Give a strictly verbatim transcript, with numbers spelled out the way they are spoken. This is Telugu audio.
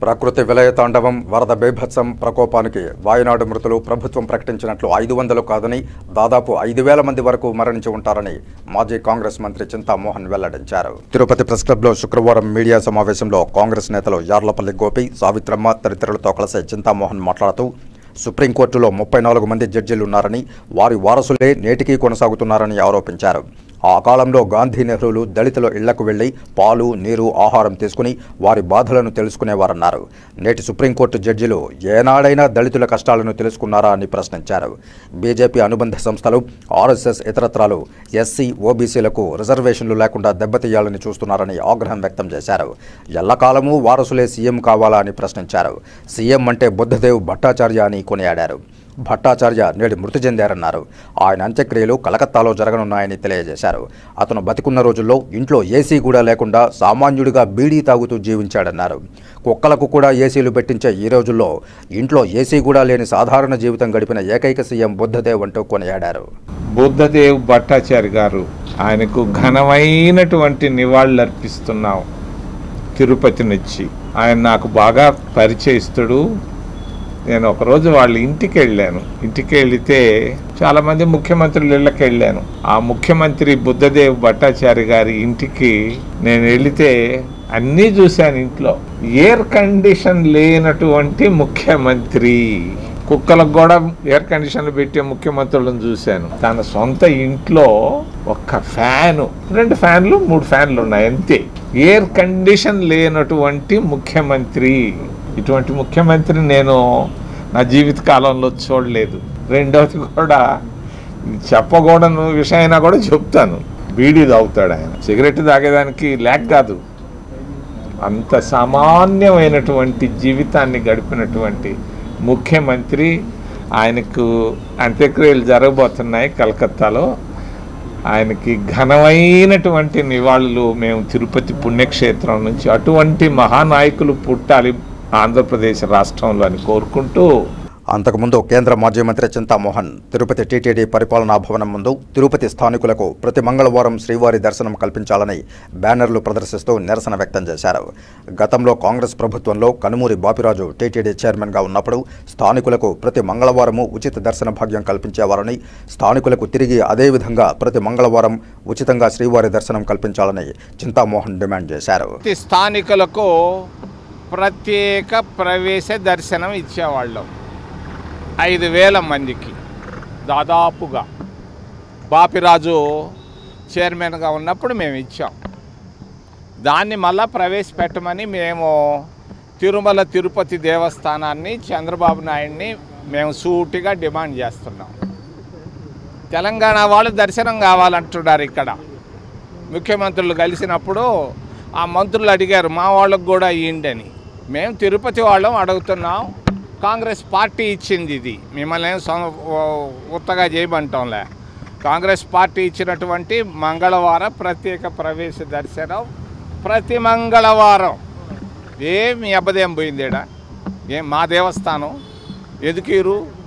ప్రకృతి విలయ తాండవం వరద బీభత్సం ప్రకోపానికి వాయునాడు మృతులు ప్రభుత్వం ప్రకటించినట్లు ఐదు వందలు కాదని దాదాపు ఐదు వేల మంది వరకు మరణించి ఉంటారని మాజీ కాంగ్రెస్ మంత్రి చింతామోహన్ వెల్లడించారు. తిరుపతి ప్రెస్ క్లబ్లో శుక్రవారం మీడియా సమావేశంలో కాంగ్రెస్ నేతలు యార్లపల్లి గోపి, సావిత్రమ్మ తదితరులతో కలిసి చింతామోహన్ మాట్లాడుతూ సుప్రీంకోర్టులో ముప్పై నాలుగు మంది జడ్జీలు ఉన్నారని, వారి వారసులే నేటికీ కొనసాగుతున్నారని ఆరోపించారు. ఆ కాలంలో గాంధీ, నెహ్రూలు దళితుల ఇళ్లకు వెళ్లి పాలు, నీరు, ఆహారం తీసుకుని వారి బాధలను తెలుసుకునేవారన్నారు. నేటి సుప్రీంకోర్టు జడ్జిలు ఏనాడైనా దళితుల కష్టాలను తెలుసుకున్నారా అని ప్రశ్నించారు. బీజేపీ అనుబంధ సంస్థలు, ఆర్ఎస్ఎస్ ఇతరత్రాలు ఎస్సీ, ఓబీసీలకు రిజర్వేషన్లు లేకుండా దెబ్బతీయాలని చూస్తున్నారని ఆగ్రహం వ్యక్తం చేశారు. ఎల్లకాలమూ వారసులే సీఎం కావాలా అని ప్రశ్నించారు. సీఎం అంటే బుద్ధదేవ్ భట్టాచార్య అని కొనియాడారు. భట్టాచార్య నేడు మృతి చెందారన్నారు. ఆయన అంత్యక్రియలు కలకత్తాలో జరగనున్నాయని తెలియజేశారు. అతను బతికున్న రోజుల్లో ఇంట్లో ఏసీ కూడా లేకుండా సామాన్యుడిగా బీడీ తాగుతూ జీవించాడన్నారు. కుక్కలకు కూడా ఏసీలు పెట్టించే ఈ రోజుల్లో ఇంట్లో ఏసీ కూడా లేని సాధారణ జీవితం గడిపిన ఏకైక సీఎం బుద్ధదేవ్ అంటూ కొనియాడారు. బుద్ధదేవ్ భట్టాచార్య గారు, ఆయనకు ఘనమైనటువంటి నివాళులు అర్పిస్తున్నాం. తిరుపతి నుంచి ఆయన నాకు బాగా పరిచయిస్తుడు. నేను ఒకరోజు వాళ్ళ ఇంటికి వెళ్ళాను. ఇంటికి వెళితే చాలామంది ముఖ్యమంత్రుల ఇళ్ళకి వెళ్ళాను. ఆ ముఖ్యమంత్రి బుద్ధదేవ్ భట్టాచార్య గారి ఇంటికి నేను వెళితే అన్నీ చూశాను. ఇంట్లో ఎయిర్ కండిషన్ లేనటువంటి ముఖ్యమంత్రి, కుక్కలకు కూడా ఎయిర్ కండిషన్లు పెట్టే ముఖ్యమంత్రులను చూశాను. తన సొంత ఇంట్లో ఒక్క ఫ్యాను, రెండు ఫ్యాన్లు, మూడు ఫ్యాన్లు ఉన్నాయి అంతే. ఎయిర్ కండిషన్ లేనటువంటి ముఖ్యమంత్రి. ఇటువంటి ముఖ్యమంత్రి నేను నా జీవిత కాలంలో చూడలేదు. రెండవది కూడా చెప్పకూడని విషయమైనా కూడా చెప్తాను, బీడీ తాగుతాడు ఆయన. సిగరెట్ తాగేదానికి లేక కాదు, అంత సామాన్యమైనటువంటి జీవితాన్ని గడిపినటువంటి ముఖ్యమంత్రి. ఆయనకు అంత్యక్రియలు జరగబోతున్నాయి కలకత్తాలో. ఆయనకి ఘనమైనటువంటి నివాళులు మేము తిరుపతి పుణ్యక్షేత్రం నుంచి. అటువంటి మహానాయకులు పుట్టాలి ఆంధ్రప్రదేశ్ రాష్ట్రంలో అని కోరుకుంటూ. అంతకుముందు కేంద్ర మాజీ మంత్రి చింతామోహన్ తిరుపతి టీటీడీ పరిపాలనా భవనం ముందు తిరుపతి స్థానికులకు ప్రతి మంగళవారం శ్రీవారి దర్శనం కల్పించాలని బ్యానర్లు ప్రదర్శిస్తూ నిరసన వ్యక్తం చేశారు. గతంలో కాంగ్రెస్ ప్రభుత్వంలో కనుమూరి బాపిరాజు టీటీడీ చైర్మన్గా ఉన్నప్పుడు స్థానికులకు ప్రతి మంగళవారము ఉచిత దర్శన భాగ్యం కల్పించేవారని, స్థానికులకు తిరిగి అదేవిధంగా ప్రతి మంగళవారం ఉచితంగా శ్రీవారి దర్శనం కల్పించాలని చింతామోహన్ డిమాండ్ చేశారు. స్థానికులకు ప్రత్యేక ప్రవేశ దర్శనం ఇచ్చేవాళ్ళం ఐదు వేల మందికి దాదాపుగా. బాపిరాజు చైర్మన్గా ఉన్నప్పుడు మేము ఇచ్చాం. దాన్ని మళ్ళా ప్రవేశపెట్టమని మేము తిరుమల తిరుపతి దేవస్థానాన్ని, చంద్రబాబు నాయుడిని మేము సూటిగా డిమాండ్ చేస్తున్నాం. తెలంగాణ వాళ్ళు దర్శనం కావాలంటున్నారు. ఇక్కడ ముఖ్యమంత్రులు కలిసినప్పుడు ఆ మంత్రులు అడిగారు మా వాళ్ళకు కూడా ఇవ్వండి అని. మేము తిరుపతి వాళ్ళం అడుగుతున్నాం. కాంగ్రెస్ పార్టీ ఇచ్చింది ఇది, మిమ్మల్ని ఏం ఉత్తగా చేయమంటాంలే. కాంగ్రెస్ పార్టీ ఇచ్చినటువంటి మంగళవారం ప్రత్యేక ప్రవేశ దర్శనం ప్రతి మంగళవారం. ఏం మీ అబ్బదేం పోయిందేడా? ఏం మా దేవస్థానం ఎదుకీరు